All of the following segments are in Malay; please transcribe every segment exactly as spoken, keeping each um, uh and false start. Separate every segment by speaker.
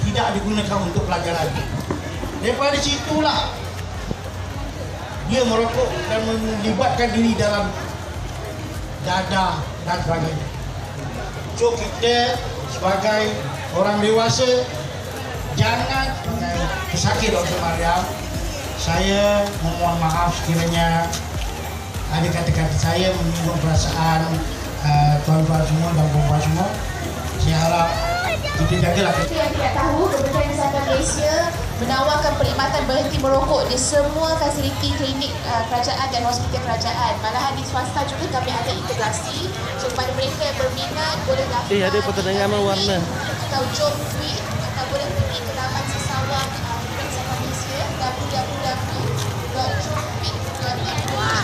Speaker 1: tidak digunakan untuk pelajaran. Daripada situlah dia merokok dan melibatkan diri dalam dadah dan sebagainya. So kita sebagai orang dewasa jangan sakit Doktor Mariam. Saya memohon maaf sekiranya ada kata-kata saya menyinggung perasaan uh, tuan-tuan semua dan puan-puan semua. Saya harap kita jagalah.
Speaker 2: Yang tidak tahu, Kementerian Kesihatan Malaysia menawarkan perkhidmatan berhenti merokok di semua fasiliti klinik uh, kerajaan dan hospital kerajaan. Malahan di swasta juga kami ada integrasi. So kepada mereka yang berminat boleh daftar.
Speaker 3: Eh, ada pertandingan warna.
Speaker 2: Atau jom tweet atau boleh pergi ke laman Sesawang uh, Kementerian Kesihatan Malaysia w w w dot jomtweet dot m y.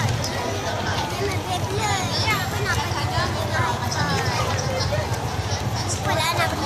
Speaker 2: Macam mana?